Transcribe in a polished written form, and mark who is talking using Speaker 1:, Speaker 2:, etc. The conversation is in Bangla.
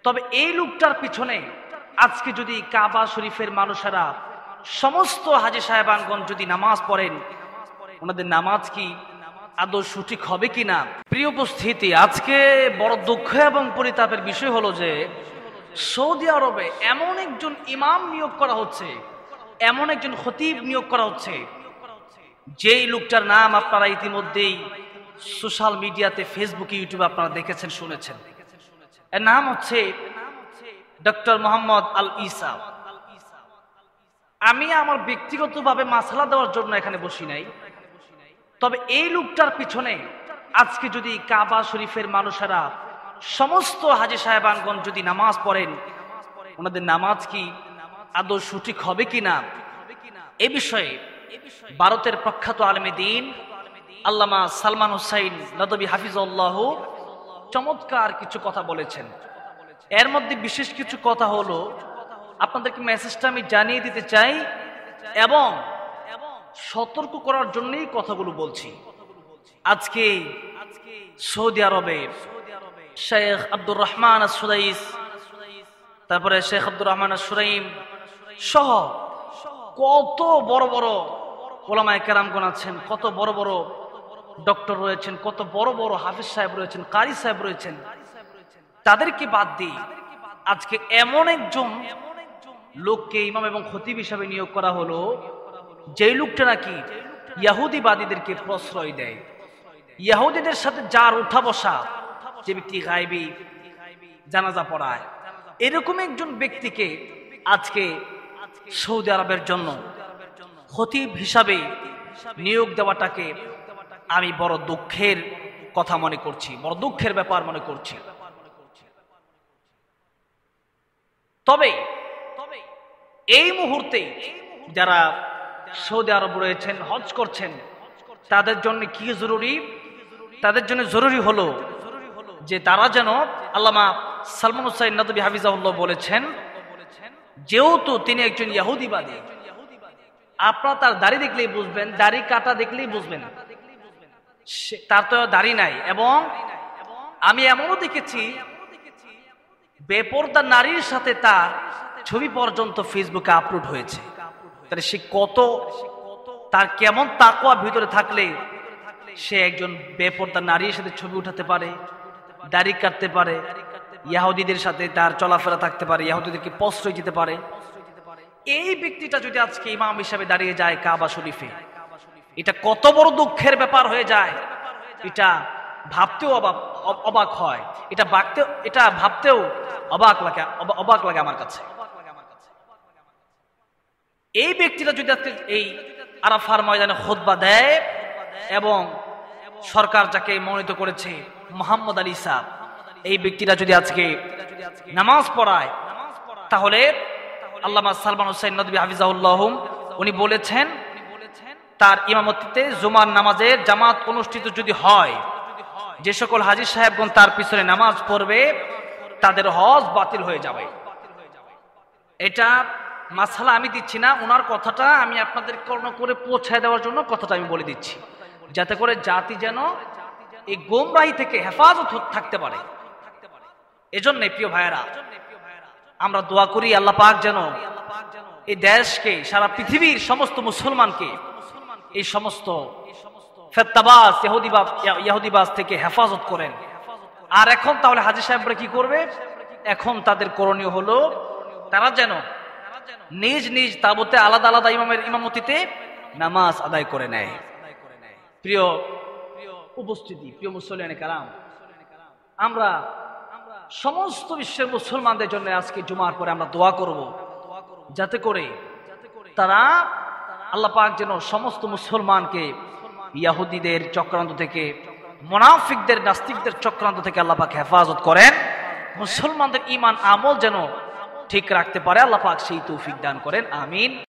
Speaker 1: তবে এই লোকটার পিছনে আজকে যদি কাবা শরীফের মানুষেরা সমস্ত হাজী সাহেবানগণ যদি নামাজ পড়েন, ওনাদের নামাজ কি আদৌ সঠিক হবে কিনা? প্রিয় উপস্থিতি, আজকে বড় দুঃখ এবং পরিতাপের বিষয় হলো যে সৌদি আরবে এমন একজন ইমাম নিয়োগ করা হচ্ছে, এমন একজন খতিব নিয়োগ করা হচ্ছে, যেই লোকটার নাম আপনারা ইতিমধ্যেই সোশ্যাল মিডিয়াতে, ফেসবুকে, ইউটিউবে আপনারা দেখেছেন, শুনেছেন। এর নাম হচ্ছে ডক্টর মোহাম্মদ আল ঈসা। আমি আমার ব্যক্তিগতভাবে মাসলা দেওয়ার জন্য এখানে বসি নাই, তবে এই লোকটার পিছনে আজকে যদি কাবা শরীফের মানুষেরা সমস্ত হাজী সাহেবানগণ যদি নামাজ পড়েন, ওনাদের নামাজ কি আদৌ সঠিক হবে কিনা, এ বিষয়ে ভারতের প্রখ্যাত আলেমে দ্বীন আল্লামা সালমান হুসাইন নদভী হাফিজাহুল্লাহ চমৎকার কিছু কথা বলেছেন। এর মধ্যে বিশেষ কিছু কথা হলো, আপনাদেরকে মেসেজটা আমি জানিয়ে দিতে চাই এবং সতর্ক করার জন্যই কথাগুলো বলছি। আজকে সৌদি আরবে শেখ আব্দুর রহমান আস-সুদাইস, তারপরে শেখ আব্দুর রহমান আস-সুরাইম সহ কত বড় বড় ওলামায়ে কেরামগণ আছেন, কত বড় বড় ডক্টর রয়েছেন, কত বড় বড় হাফিজ সাহেব রয়েছেন, কারি সাহেব রয়েছেন, তাদেরকে বাদ দিয়ে আজকে এমন একজন লোককে ইমাম এবং খতিব হিসাবে নিয়োগ করা হলো, যেই লোকটা নাকি ইহুদিবাদীদেরকে প্রশ্রয় দেয়, ইহুদিদের সাথে যার উঠা বসা, যে ব্যক্তি গায়বী জানাজা পড়ায়, এরকম একজন ব্যক্তিকে আজকে সৌদি আরবের জন্য খতিব হিসাবে নিয়োগ দেওয়াটাকে আমি বড় দুঃখের কথা মনে করছি, বড় দুঃখের ব্যাপার মনে করছি। তবে এই মুহূর্তে যারা সৌদি আরব রয়েছেন, হজ করছেন, তাদের জন্য কি জরুরি? তাদের জন্য জরুরি হলো যে তারা যেন, আল্লামা সালমান হুসাইন নদভী হাফিজাহুল্লাহ বলেছেন, যেহেতু তিনি একজন ইহুদিবাদী, আপনারা তার দাড়ি দেখলেই বুঝবেন, দাড়ি কাটা দেখলেই বুঝবেন তার তো দাড়ি নাই। এবং আমি এমনও দেখেছি বেপরদা নারীর সাথে তার ছবি পর্যন্ত ফেসবুকে আপলোড হয়েছে। তাহলে সে কত, তার কেমন তাকওয়া ভিতরে থাকলে সে একজন বেপরদা নারীর সাথে ছবি উঠাতে পারে, দাড়ি কাটতে পারে, ইহুদিদের সাথে তার চলাফেরা থাকতে পারে, ইহুদিদেরকে প্রশ্রয় দিতে পারে। এই ব্যক্তিটা যদি আজকে ইমাম হিসাবে দাঁড়িয়ে যায় কাবা শরীফে, এটা কত বড় দুঃখের ব্যাপার হয়ে যায়, এটা ভাবতেও অবাক হয়, এটা ভাবতেও অবাক লাগে আমার কাছে। এই ব্যক্তিটা যদি আজকে এই আরাফার ময়দানে খুতবা দেয় এবং সরকার যাকে মনোনীত করেছে মোহাম্মদ আলী সাহেব, এই ব্যক্তিরা যদি আজকে নামাজ পড়ায়, তাহলে আল্লামা সালমান হুসাইন নদভী হাফিজাহুল্লাহ উনি বলেছেন, তার ইমামতিতে জুমার নামাজের জামাত অনুষ্ঠিত যদি হয়, যে সকল হাজী সাহেবগণ তার পিছনে নামাজ পড়বে তাদের হজ বাতিল হয়ে যাবে। এটা মাসআলা আমি দিচ্ছি না, ওনার কথাটা আমি আপনাদের কর্ণ করে পৌঁছায় দেওয়ার জন্য কথাটা আমি বলে দিচ্ছি, যাতে করে জাতি যেন এই গোমরাহি থেকে হেফাজত থাকতে পারে। এজন্য প্রিয় ভাইয়েরা, আমরা দোয়া করি আল্লাহ পাক যেন এই দেশকে, সারা পৃথিবীর সমস্ত মুসলমানকে এই সমস্ত ফেতনাবাজ, ইহুদিবাজ থেকে হেফাজত করেন। আর এখন তাহলে হাজী সাহেবরা কি করবে? এখন তাদের করণীয় হলো তারা যেন নিজ নিজ তাবুতে আলাদা আলাদা ইমামের ইমামতিতে নামাজ আদায় করে নেয়। প্রিয় উপস্থিতি, প্রিয় মুসল্লিয়ানে কারাম, আমরা সমস্ত বিশ্বের মুসলমানদের জন্য আজকে জুমার পরে আমরা দোয়া করব, যাতে করে তারা, আল্লাহ পাক যেন সমস্ত মুসলমানকে ইহুদিদের চক্রান্ত থেকে, মুনাফিকদের, নাস্তিকদের চক্রান্ত থেকে আল্লাহ পাক হেফাজত করেন। মুসলমানদের ঈমান আমল যেন ঠিক রাখতে পারে, আল্লাহ পাক সেই তৌফিক দান করেন। আমিন।